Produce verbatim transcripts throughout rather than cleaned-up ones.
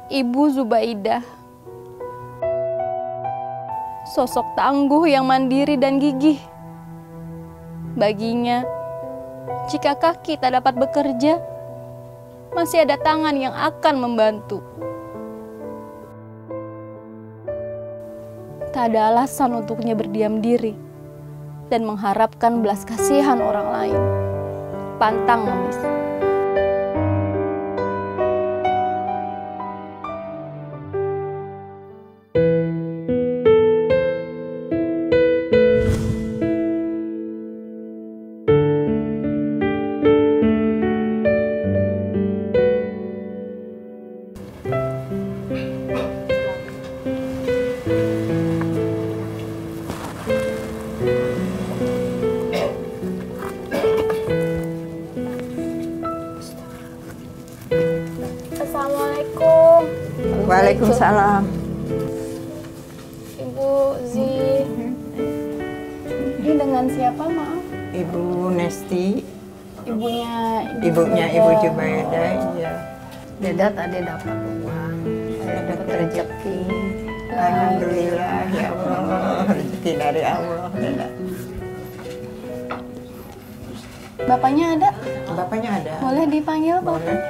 Ibu Zubaidah. Sosok tangguh yang mandiri dan gigih. Baginya, jika kaki tak dapat bekerja, masih ada tangan yang akan membantu. Tak ada alasan untuknya berdiam diri dan mengharapkan belas kasihan orang lain. Pantang ngemis. Assalamualaikum. Waalaikumsalam. Ibu Zi. Ini dengan siapa, maaf? Ibu Nesti. Ibunya Ibunya Ibu Zubaidah, iya. Deda tadi dapat uang, dapat rezeki. Alhamdulillah, ya Allah, rezeki dari Allah. Deda. Bapaknya ada? Bapaknya ada. Boleh dipanggil, Pak? Boleh.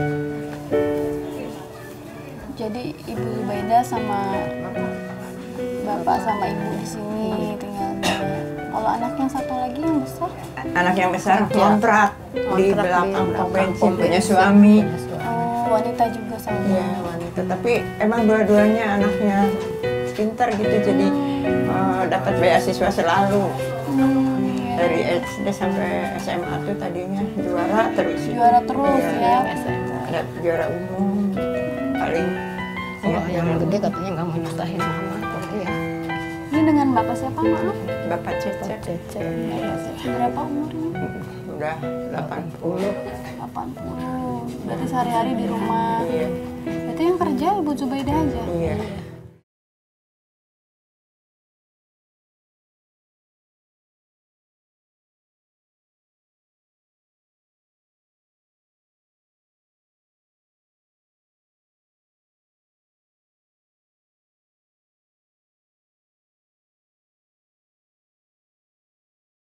Jadi Ibu Zubaidah sama Bapak sama Ibu di sini tinggalnya. Kalau anak yang satu lagi yang besar? Anak yang besar kontrak di belakang pom bensin, punya bensin. suami. Oh, wanita juga sama. Iya, wanita. Tapi emang dua-duanya anaknya pintar gitu, jadi eh, dapat beasiswa selalu. Hmm, iya. Dari S D sampai S M A tuh tadinya juara terus. Juara terus ya. Ada juara umum paling. Kalau yang gede katanya nggak mau nyusahin mama kuliah. Ini dengan Bapak siapa, maaf? Bapak Cece Cece. Berapa umurnya? udah delapan puluh. delapan puluh. Berarti sehari-hari di rumah. Iya. Berarti yang kerja Ibu Zubaidah aja? Iya.